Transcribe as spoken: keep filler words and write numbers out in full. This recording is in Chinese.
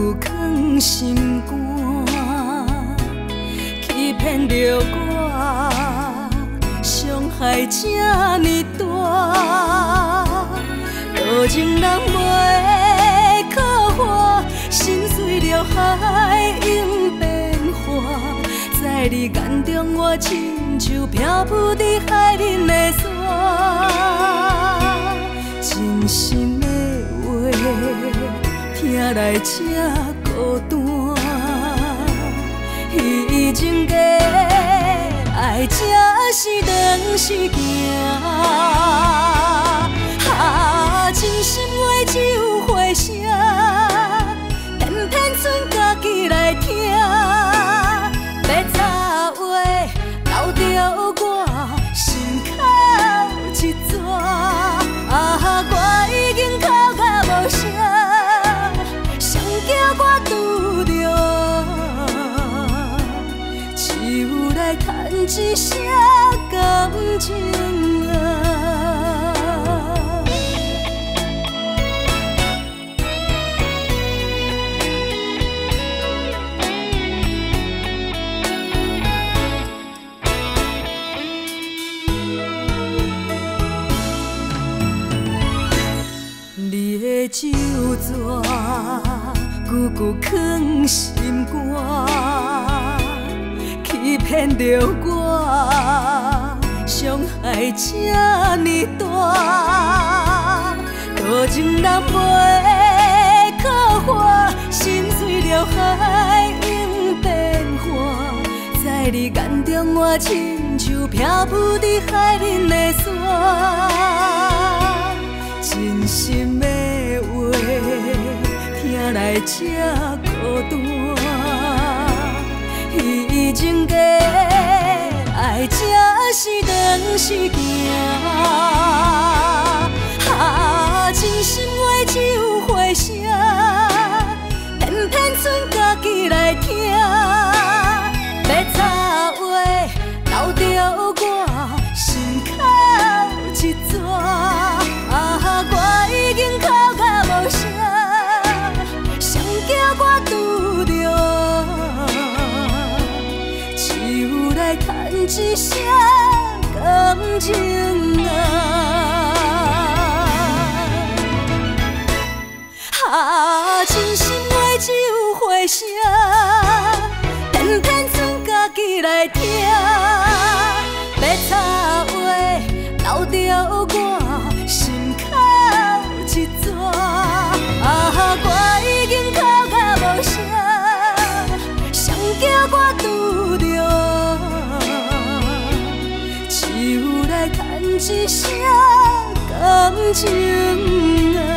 久藏心肝，欺骗着我，伤害这呢大，多情人袂可化，心随着海涌变化，在你眼中我亲像漂浮伫海面的沙，真心的话听来这孤单，虚情假爱这是长时行，啊，真心话只有回声，偏偏剩家己来听，要插话留着我心口一逝，啊，我已经哭到无声，上惊我拄着手来叹一声感情啊。你的酒纸久久藏心肝，欺骗着我，伤害这呢大，多情人袂可化，心随着海涌变化，在你眼中我亲像漂浮伫海面的沙。真心的话听来这孤单，虚情假爱这是长时行，啊，真心话只有回声，偏偏剩家己来听，要插话留着我心口一逝。啊，我已经哭到无声，上惊我拄着手来叹一声感情啊！啊，真心话只有回声，偏偏剩家己来听，要插话留着我。心口一逝，啊，我已经哭到无声，上惊我拄着手来叹一声感情啊。